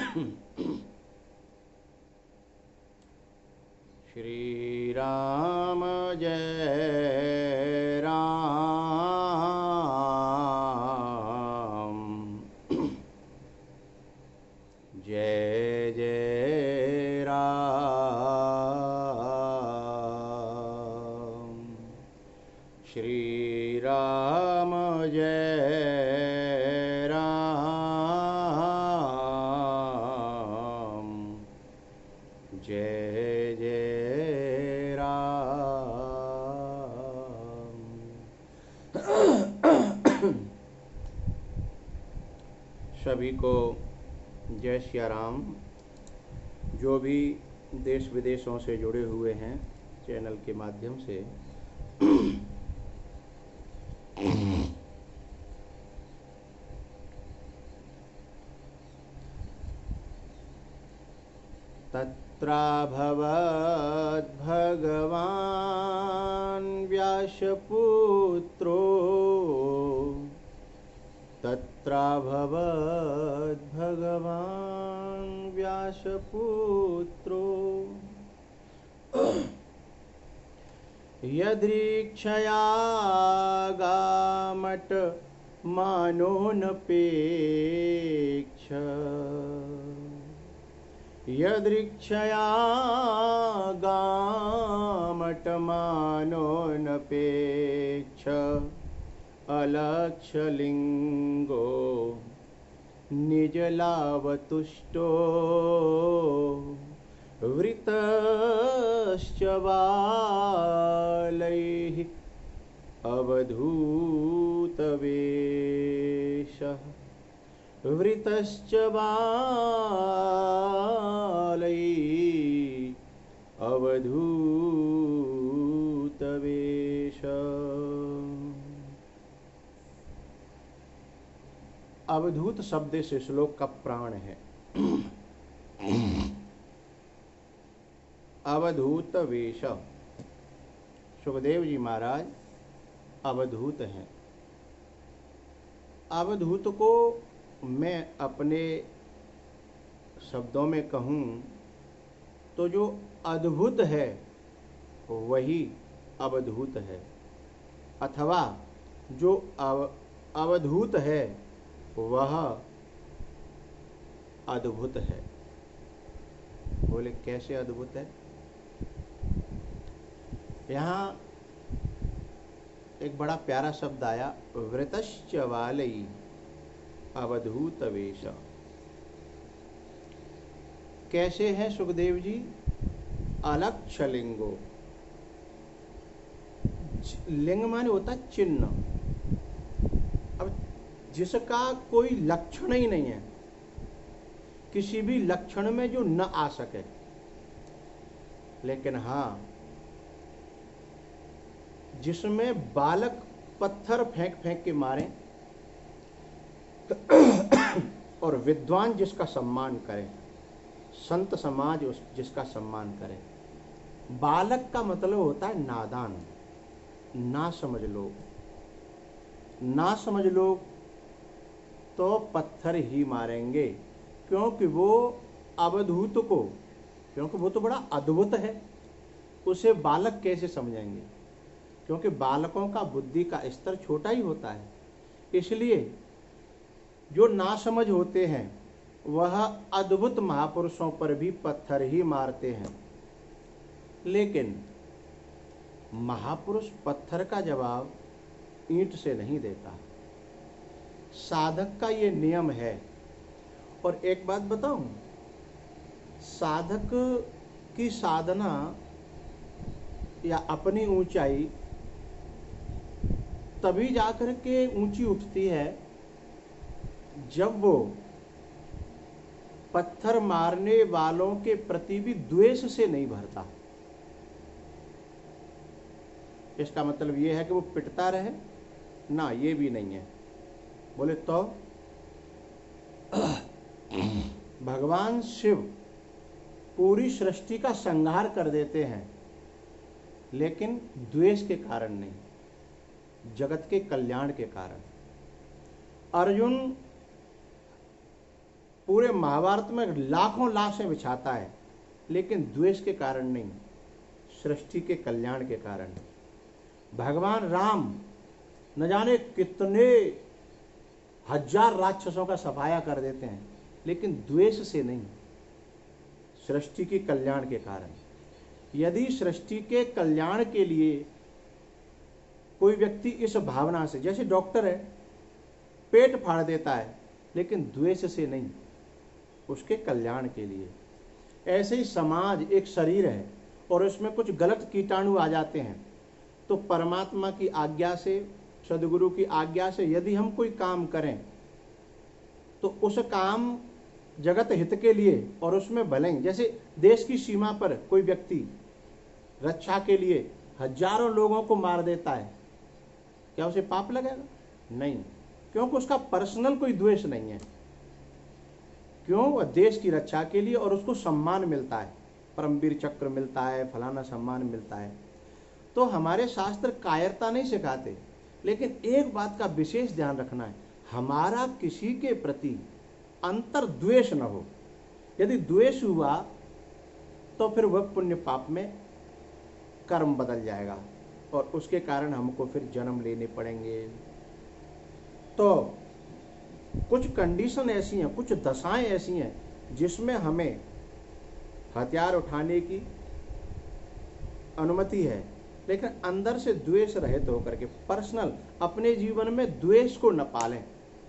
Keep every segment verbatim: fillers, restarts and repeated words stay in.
श्री राम जय राम, जय जय राम। श्री राम जय राम, जय जय राम। सभी को जय श्री राम। जो भी देश विदेशों से जुड़े हुए हैं चैनल के माध्यम से, तत्राभवत् भगवान् व्यासपुत्रो, तत्राभवत् भगवान् व्यासपुत्रो, यदृक्षया गामट मानोनपेक्ष, यदृक्षया गामट मानोनपेक्ष, अलक्षलिंगो निजलावतुष्टो, वृतश्च बालैः अवधूतवेषः, वृतश्च बालैः अवधूतवेषः। अवधूत शब्द से श्लोक का प्राण है। अवधूत वेश। सुखदेव जी महाराज अवधूत हैं। अवधूत को मैं अपने शब्दों में कहूँ तो जो अद्भुत है वही अवधूत है, अथवा जो अव अवधूत है वह अद्भुत है। बोले कैसे अद्भुत है? यहाँ एक बड़ा प्यारा शब्द आया, वृतश्च बालैः अवधूत वेश। कैसे हैं सुखदेव जी? अलक्षलिंगो। लिंग माने होता चिन्ह। अब जिसका कोई लक्षण ही नहीं है, किसी भी लक्षण में जो न आ सके, लेकिन हाँ जिसमें बालक पत्थर फेंक फेंक के मारे और विद्वान जिसका सम्मान करे, संत समाज उस जिसका सम्मान करे। बालक का मतलब होता है नादान, ना समझ लोग। ना समझ लोग तो पत्थर ही मारेंगे, क्योंकि वो अवधूत को, क्योंकि वो तो बड़ा अद्भुत है, उसे बालक कैसे समझेंगे? क्योंकि बालकों का बुद्धि का स्तर छोटा ही होता है। इसलिए जो नासमझ होते हैं वह अद्भुत महापुरुषों पर भी पत्थर ही मारते हैं। लेकिन महापुरुष पत्थर का जवाब ईंट से नहीं देता। साधक का ये नियम है। और एक बात बताऊं, साधक की साधना या अपनी ऊंचाई तभी जाकर के ऊंची उठती है जब वो पत्थर मारने वालों के प्रति भी द्वेष से नहीं भरता। इसका मतलब ये है कि वो पिटता रहे ना, ये भी नहीं है। बोले तो भगवान शिव पूरी सृष्टि का संहार कर देते हैं, लेकिन द्वेष के कारण नहीं, जगत के कल्याण के कारण। अर्जुन पूरे महाभारत में लाखों लाशें बिछाता है, लेकिन द्वेष के कारण नहीं, सृष्टि के कल्याण के कारण। भगवान राम न जाने कितने हजार राक्षसों का सफाया कर देते हैं, लेकिन द्वेष से नहीं, सृष्टि के कल्याण के कारण। यदि सृष्टि के कल्याण के लिए कोई व्यक्ति इस भावना से, जैसे डॉक्टर है पेट फाड़ देता है, लेकिन द्वेष से नहीं, उसके कल्याण के लिए। ऐसे ही समाज एक शरीर है और उसमें कुछ गलत कीटाणु आ जाते हैं, तो परमात्मा की आज्ञा से, सदगुरु की आज्ञा से यदि हम कोई काम करें तो उस काम जगत हित के लिए और उसमें भले, जैसे देश की सीमा पर कोई व्यक्ति रक्षा के लिए हजारों लोगों को मार देता है, क्या उसे पाप लगेगा? नहीं, क्योंकि उसका पर्सनल कोई द्वेष नहीं है। क्यों? वह देश की रक्षा के लिए, और उसको सम्मान मिलता है, परमवीर चक्र मिलता है, फलाना सम्मान मिलता है। तो हमारे शास्त्र कायरता नहीं सिखाते, लेकिन एक बात का विशेष ध्यान रखना है, हमारा किसी के प्रति अंतर द्वेष न हो। यदि द्वेष हुआ तो फिर वह पुण्य पाप में कर्म बदल जाएगा और उसके कारण हमको फिर जन्म लेने पड़ेंगे। तो कुछ कंडीशन ऐसी हैं, कुछ दशाएं ऐसी हैं जिसमें हमें हथियार उठाने की अनुमति है, लेकिन अंदर से द्वेष रहित होकर के पर्सनल अपने जीवन में द्वेष को न पालें।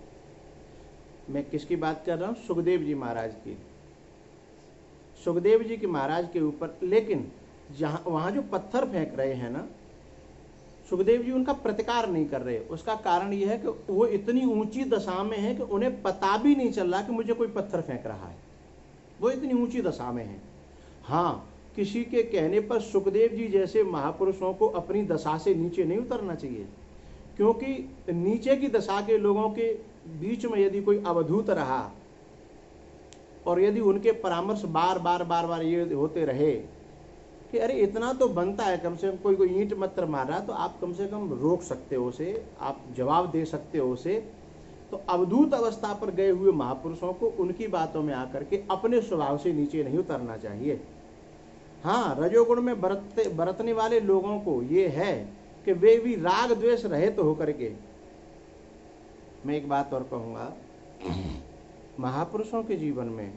मैं किसकी बात कर रहा हूं? सुखदेव जी महाराज की। सुखदेव जी के महाराज के ऊपर, लेकिन जहां वहां जो पत्थर फेंक रहे हैं ना, सुखदेव जी उनका प्रतिकार नहीं कर रहे। उसका कारण यह है कि वो इतनी ऊंची दशा में है कि उन्हें पता भी नहीं चल रहा कि मुझे कोई पत्थर फेंक रहा है, वो इतनी ऊंची दशा में है। हाँ, किसी के कहने पर सुखदेव जी जैसे महापुरुषों को अपनी दशा से नीचे नहीं उतरना चाहिए, क्योंकि नीचे की दशा के लोगों के बीच में यदि कोई अवधूत रहा और यदि उनके परामर्श बार बार बार बार ये होते रहे कि अरे इतना तो बनता है, कम से कम कोई कोई ईंट मत्र मार रहा है तो आप कम से कम रोक सकते हो उसे, आप जवाब दे सकते हो उसे, तो अवधूत अवस्था पर गए हुए महापुरुषों को उनकी बातों में आकर के अपने स्वभाव से नीचे नहीं उतरना चाहिए। हाँ, रजोगुण में बरतते बरतने वाले लोगों को ये है कि वे भी राग द्वेष रहित तो होकर के, मैं एक बात और कहूंगा, महापुरुषों के जीवन में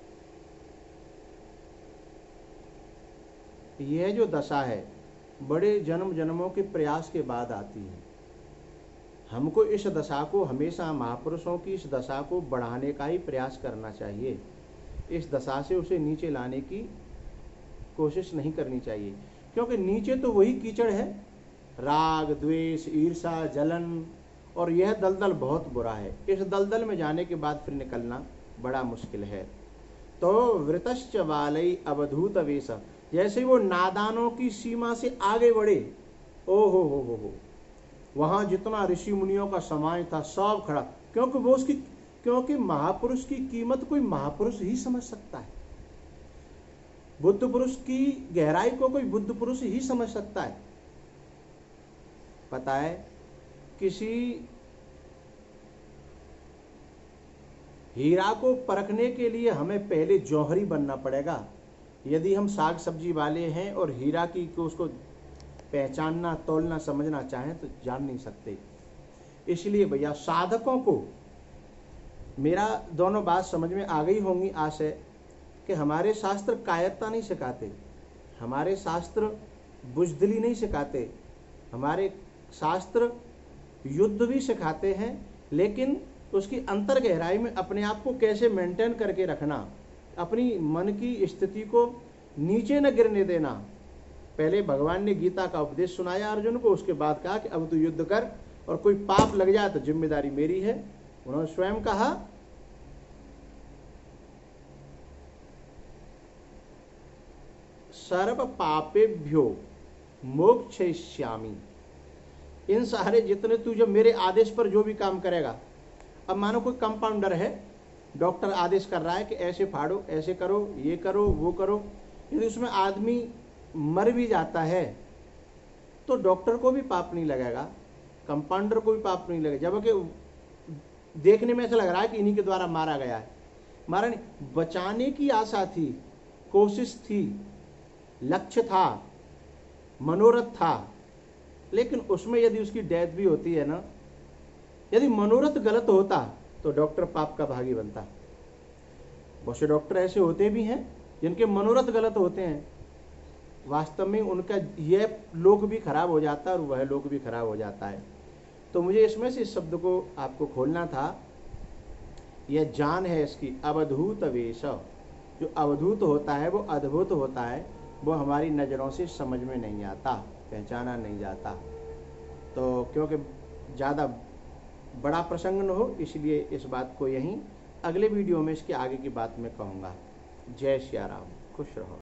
यह जो दशा है बड़े जन्म जन्मों के प्रयास के बाद आती है। हमको इस दशा को हमेशा, महापुरुषों की इस दशा को बढ़ाने का ही प्रयास करना चाहिए। इस दशा से उसे नीचे लाने की कोशिश नहीं करनी चाहिए, क्योंकि नीचे तो वही कीचड़ है, राग द्वेष ईर्षा जलन, और यह दलदल बहुत बुरा है। इस दलदल में जाने के बाद फिर निकलना बड़ा मुश्किल है। तो वृतश्च बालई अवधूत वेश, जैसे वो नादानों की सीमा से आगे बढ़े, ओ हो हो हो हो वहां जितना ऋषि मुनियों का समाज था सब खड़ा, क्योंकि वो उसकी, क्योंकि महापुरुष की कीमत कोई महापुरुष ही समझ सकता है। बुद्ध पुरुष की गहराई को कोई बुद्ध पुरुष ही समझ सकता है। पता है, किसी हीरा को परखने के लिए हमें पहले जौहरी बनना पड़ेगा। यदि हम साग सब्जी वाले हैं और हीरा की को उसको पहचानना, तोलना, समझना चाहें तो जान नहीं सकते। इसलिए भैया साधकों को, मेरा दोनों बात समझ में आ गई होंगी आशय, कि हमारे शास्त्र कायरता नहीं सिखाते, हमारे शास्त्र बुजदिली नहीं सिखाते, हमारे शास्त्र युद्ध भी सिखाते हैं, लेकिन उसकी अंतर गहराई में अपने आप को कैसे मेंटेन करके रखना, अपनी मन की स्थिति को नीचे न गिरने देना। पहले भगवान ने गीता का उपदेश सुनाया अर्जुन को, उसके बाद कहा कि अब तू युद्ध कर और कोई पाप लग जाए तो जिम्मेदारी मेरी है। उन्होंने स्वयं कहा सर्व पापेभ्यो मोक्षयिष्यामि। इन सारे जितने तू जो मेरे आदेश पर जो भी काम करेगा, अब मानो कोई कंपाउंडर है, डॉक्टर आदेश कर रहा है कि ऐसे फाड़ो, ऐसे करो, ये करो, वो करो, यदि उसमें आदमी मर भी जाता है तो डॉक्टर को भी पाप नहीं लगेगा, कंपाउंडर को भी पाप नहीं लगेगा, जबकि देखने में ऐसा लग रहा है कि इन्हीं के द्वारा मारा गया है। मारा नहीं, बचाने की आशा थी, कोशिश थी, लक्ष्य था, मनोरथ था, लेकिन उसमें यदि उसकी डेथ भी होती है ना, यदि मनोरथ गलत होता तो डॉक्टर पाप का भागी बनता। बहुत से डॉक्टर ऐसे होते भी हैं जिनके मनोरथ गलत होते हैं, वास्तव में उनका यह लोक भी खराब हो जाता है और वह लोक भी खराब हो जाता है। तो मुझे इसमें से इस शब्द को आपको खोलना था। यह जान है इसकी अवधूत वेश, जो अवधूत होता है वो अद्भुत होता है, वो हमारी नज़रों से समझ में नहीं आता, पहचाना नहीं जाता। तो क्योंकि ज़्यादा बड़ा प्रसंग न हो, इसलिए इस बात को यहीं अगले वीडियो में इसके आगे की बात मैं कहूँगा। जय सिया राम, खुश रहो।